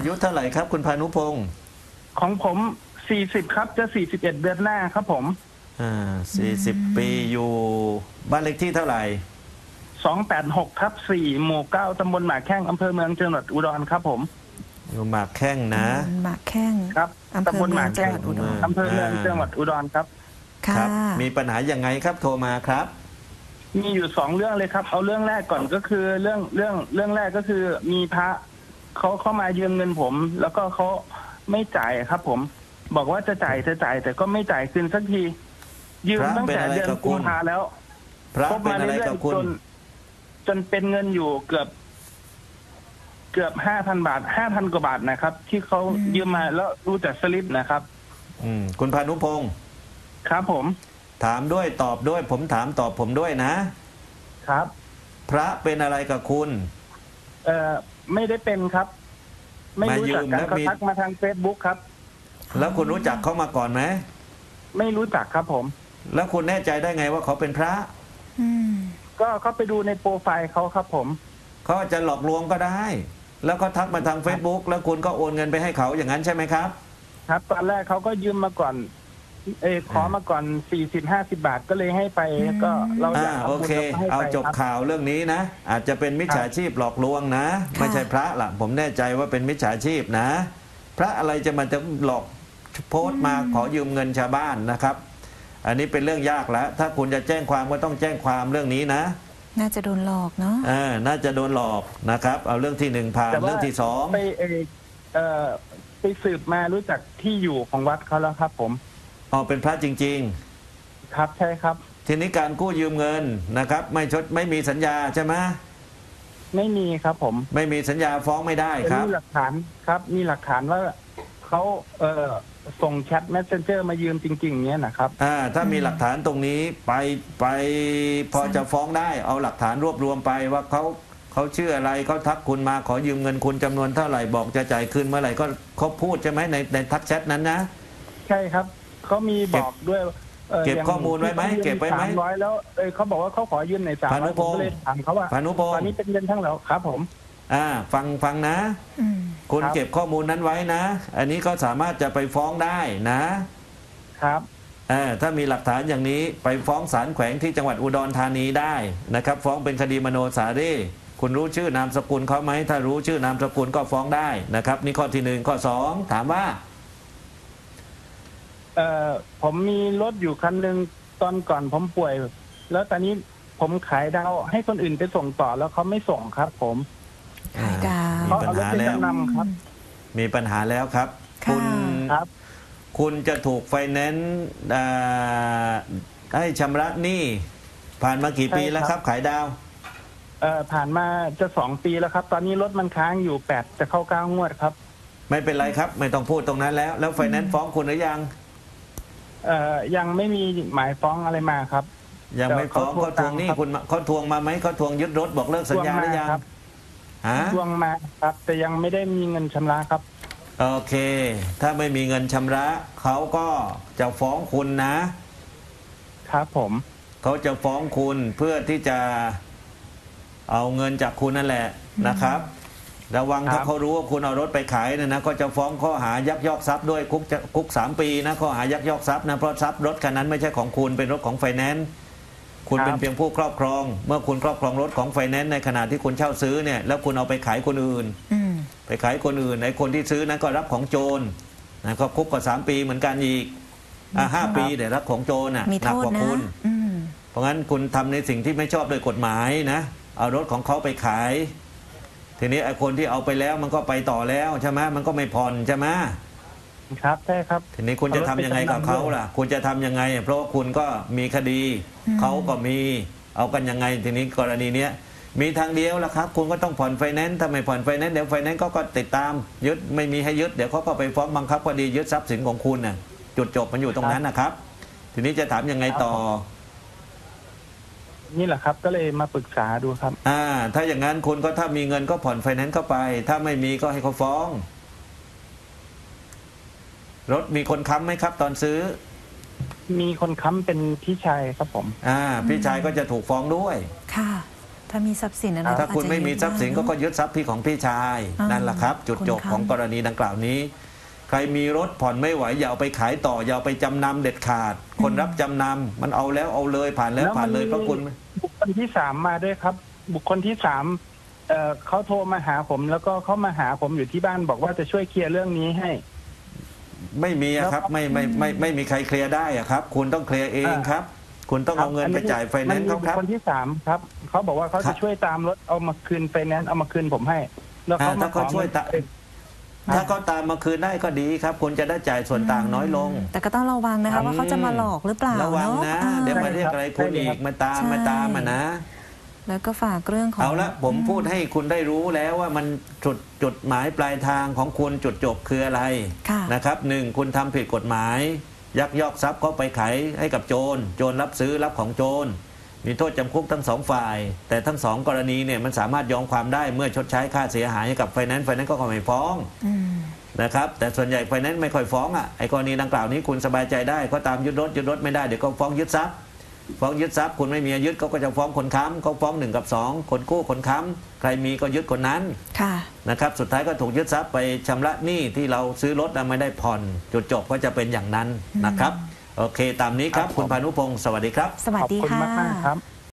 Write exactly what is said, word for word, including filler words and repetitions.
ยุเท่าไหร่ครับคุณพานุพงศ์ของผมสี่สิบครับจะสี่สิบเอ็ดเดือนหน้าครับผมอ่าสี่สิบปีอยู่บ้านเลขที่เท่าไหร่สองแปดหกทับสี่หมู่เก้าตำบลหมากแข้งอำเภอเมืองจังหวัดอุดรครับผมอยู่หมากแข้งนะหมากแข้งครับตำบลหมากแข้งอำเภอเมืองจังหวัดอุดรครับครับมีปัญหายังไงครับโทรมาครับมีอยู่สองเรื่องเลยครับเอาเรื่องแรกก่อนก็คือเรื่องเรื่องเรื่องแรกก็คือมีพระเขาเข้ามายืมเงินผมแล้วก็เขาไม่จ่ายครับผมบอกว่าจะจ่ายจะจ่ายแต่ก็ไม่จ่ายคืนสักทียืมตั้งแต่เดือนกุมภาแล้วพบมาเรื่อยๆจนจนเป็นเงินอยู่เกือบเกือบห้าพันบาทห้าพันกว่าบาทนะครับที่เขายืมมาแล้วรู้จักสลิปนะครับอืมคุณพานุพงศ์ครับผมถามด้วยตอบด้วยผมถามตอบผมด้วยนะครับพระเป็นอะไรกับคุณเอ่อไม่ได้เป็นครับไม่รู้จักกันเขาทักมาทางเฟซบุ๊กครับแล้วคุณรู้จักเขามาก่อนไหมไม่รู้จักครับผมแล้วคุณแน่ใจได้ไงว่าเขาเป็นพระก็เขาไปดูในโปรไฟล์เขาครับผมเขาจะหลอกลวงก็ได้แล้วก็ทักมาทาง เฟซบุ๊ก แล้วคุณก็โอนเงินไปให้เขาอย่างนั้นใช่ไหมครับครับตอนแรกเขาก็ยืมมาก่อนเออขอมาก่อนสี่สิบห้าสิบบาทก็เลยให้ไปก็เราอยากโอเคเอาจบข่าวเรื่องนี้นะอาจจะเป็นมิจฉาชีพหลอกลวงนะไม่ใช่พระล่ะผมแน่ใจว่าเป็นมิจฉาชีพนะพระอะไรจะมาจะหลอกโพสต์มาขอยืมเงินชาวบ้านนะครับอันนี้เป็นเรื่องยากแล้วถ้าคุณจะแจ้งความก็ต้องแจ้งความเรื่องนี้นะน่าจะโดนหลอกเนาะอ่าน่าจะโดนหลอกนะครับเอาเรื่องที่หนึ่งผ่านเรื่องที่สองไปเอ่อไปสืบมารู้จักที่อยู่ของวัดเขาแล้วครับผมอ๋อเป็นพระจริงๆครับใช่ครับทีนี้การกู้ยืมเงินนะครับไม่ชดไม่มีสัญญาใช่ไหมไม่มีครับผมไม่มีสัญญาฟ้องไม่ได้ครับมีหลักฐานครับมีหลักฐานว่าเขาเอ่อส่งแชท Messenger มายืมจริงๆเนี้ยนะครับอ่าถ้ามีหลักฐานตรงนี้ไปไปพอจะฟ้องได้เอาหลักฐานรวบรวมไปว่าเขาเขาชื่ออะไรเขาทักคุณมาขอยืมเงินคุณจำนวนเท่าไหร่บอกจะจ่ายคืนเมื่อไหร่ก็เขาพูดใช่ไหมในในทักแชทนั้นนะใช่ครับเขามีบอกด้วยเก็บข้อมูลไว้ไหมเก็บไว้ไหมสามร้อยแล้วเออเขาบอกว่าเขาขอยืมในสามร้อยผมเลยถามเขาว่าพานุพงศ์ตอนนี้เป็นเงินทั้งแล้วครับผมอ่าฟังฟังนะคุณเก็บข้อมูลนั้นไว้นะอันนี้ก็สามารถจะไปฟ้องได้นะครับอ่าถ้ามีหลักฐานอย่างนี้ไปฟ้องศาลแขวงที่จังหวัดอุดรธานีได้นะครับฟ้องเป็นคดีมโนสารีคุณรู้ชื่อนามสกุลเขาไหมถ้ารู้ชื่อนามสกุลก็ฟ้องได้นะครับนี่ข้อที่หนึ่งข้อสองถามว่าเอ่อผมมีรถอยู่คันหนึ่งตอนก่อนผมป่วยแล้วตอนนี้ผมขายดาวให้คนอื่นไปส่งต่อแล้วเขาไม่ส่งครับผมขายดาวมีปัญหาแล้วมีปัญหาแล้วครับคุณครับคุณจะถูกไฟแนนซ์ให้ชำระหนี้ผ่านมากี่ปีแล้วครับขายดาวเอ่อผ่านมาจะสองปีแล้วครับตอนนี้รถมันค้างอยู่แปดจะเข้าเก้างวดครับไม่เป็นไรครับไม่ต้องพูดตรงนั้นแล้วแล้วไฟแนนซ์ฟ้องคุณหรือยังเอ่อยังไม่มีหมายฟ้องอะไรมาครับยังไม่ฟ้องเขาทวงหนี้คุณเขาทวงมาไหมเขาทวงยึดรถบอกเลิกสัญญาหรือยังฮะทวงมาครับแต่ยังไม่ได้มีเงินชำระครับโอเคถ้าไม่มีเงินชำระเขาก็จะฟ้องคุณนะครับผมเขาจะฟ้องคุณเพื่อที่จะเอาเงินจากคุณนั่นแหละนะครับระวังถ้าเขารู้ว่าคุณเอารถไปขายเนี่ยนะก็จะฟ้องข้อหายักยอกทรัพย์ด้วยคุกจะคุกสามปีนะข้อหายักยอกทรัพย์นะเพราะทรัพย์รถคันนั้นไม่ใช่ของคุณเป็นรถของไฟแนนซ์คุณเป็นเพียงผู้ครอบครองเมื่อคุณครอบครองรถของไฟแนนซ์ในขณะที่คุณเช่าซื้อเนี่ยแล้วคุณเอาไปขายคนอื่นไปขายคนอื่นไอ้คนที่ซื้อนั้นก็รับของโจรนะก็คุกก็สามปีเหมือนกันอีกอ่าห้าปีเดี๋ยวรับของโจรน่ะหนักกว่าคุณเพราะงั้นคุณทำในสิ่งที่ไม่ชอบโดยกฎหมายนะเอารถของเขาไปขายทีนี้ไอ้คนที่เอาไปแล้วมันก็ไปต่อแล้วใช่ไหมมันก็ไม่ผ่อนใช่ไหมครับใช่ครับทีนี้คุณจะทำยังไงกับเขาล่ะคุณจะทำยังไงเพราะว่าคุณก็มีคดีเขาก็มีเอากันยังไงทีนี้กรณีเนี้ยมีทางเดียวละครับคุณก็ต้องผ่อนไฟแนนซ์ถ้าไม่ผ่อนไฟแนนซ์เดี๋ยวไฟแนนซ์ก็ก็ติดตามยึดไม่มีให้ยึดเดี๋ยวเขาก็ไปฟ้องบังคับคดียึดทรัพย์สินของคุณน่ะจุดจบมันอยู่ตรงนั้นนะครับทีนี้จะถามยังไงต่อนี่แหละครับก็เลยมาปรึกษาดูครับอ่าถ้าอย่างนั้นคุณก็ถ้ามีเงินก็ผ่อนไฟแนนซ์เข้าไปถ้าไม่มีก็ให้เขาฟ้องรถมีคนค้ำไหมครับตอนซื้อมีคนค้ำเป็นพี่ชายครับผมอ่าพี่ชายก็จะถูกฟ้องด้วยค่ะถ้ามีทรัพย์สินอะไรถ้าคุณไม่มีทรัพย์สินก็ก็อาจจะยึดทรัพย์พี่ของพี่ชายอ่านั่นั่นแหละครับ จุดจบคุณคะของกรณีดังกล่าวนี้ ใครมีรถผ่อนไม่ไหวอย่าเอาไปขายต่ออย่าเอาไปจำนำเด็ดขาด คนรับจำนำมันเอาแล้วเอาเลยผ่านแล้วผ่านเลยเพราะคุณบุคคลที่สามมาด้วยครับ บุคคลที่สามเอ่อเขาโทรมาหาผม แล้วก็เขามาหาผมอยู่ที่บ้านบอกว่าจะช่วยเคลียร์เรื่องนี้ให้ไม่มีอะครับไม่ไม่ไม่ไม่ไม่มีใครเคลียร์ได้อะครับ คุณต้องเคลียร์เองครับ คุณต้องเอาเงินไปจ่ายไฟแนนซ์เขาครับมันมีบุคคลที่สามครับเขาบอกว่าเขาครัจะบช่วยตามรถเอามาคืนไฟแนนซ์เอามาคืนผมให้ แล้วเขาอ่ามาถ้าเขาขอช่วยตะเงินถ้าเขาตามมาคืนได้ก็ดีครับ คุณจะได้จ่ายส่วนต่างน้อยลงแต่ก็ต้องระวังนะคะว่าเขาจะมาหลอกหรือเปล่าระวังนะเนาะเดี๋ยวมาเรียกอะไรคุณอีกมาตามมาตามมานะแล้วก็ฝากเรื่องของเอาละผมพูดให้คุณได้รู้แล้วว่ามันจุดจุดหมายปลายทางของคุณจุดจบคืออะไรค่ะนะครับหนึ่งคุณทำผิดกฎหมาย ยักยอกทรัพย์ก็ไปขายให้กับโจรโจรรับซื้อรับของโจรมีโทษจำคุกทั้งสองฝ่าย แต่ทั้งสองกรณีเนี่ยมันสามารถยอมความได้เมื่อชดใช้ค่าเสียหายให้กับไฟแนนซ์ไฟแนนซ์ก็ไม่ฟ้องอืมนะครับแต่ส่วนใหญ่ไฟแนนซ์ไม่ค่อยฟ้องอ่ะไอ้กรณีดังกล่าวนี้คุณสบายใจได้ก็ตามยึดรถยึดรถไม่ได้เดี๋ยวก็ฟ้องยึดทรัพย์ฟ้องยึดทรัพย์คุณไม่มียึดเขาก็จะฟ้องคนค้ำเขาฟ้องหนึ่งกับสองคนกู้คนค้ำใครมีก็ยึดคนนั้นค่ะนะครับสุดท้ายก็ถูกยึดทรัพย์ไปชำระหนี้ที่เราซื้อรถแล้วไม่ได้ผ่อนจุดจบก็จะเป็นอย่างนั้นนะครับโอเคตามนี้ครับคุณพานุพงศ์สวัสดีครับสวัสขอบดีคุณค่ะมากๆครับ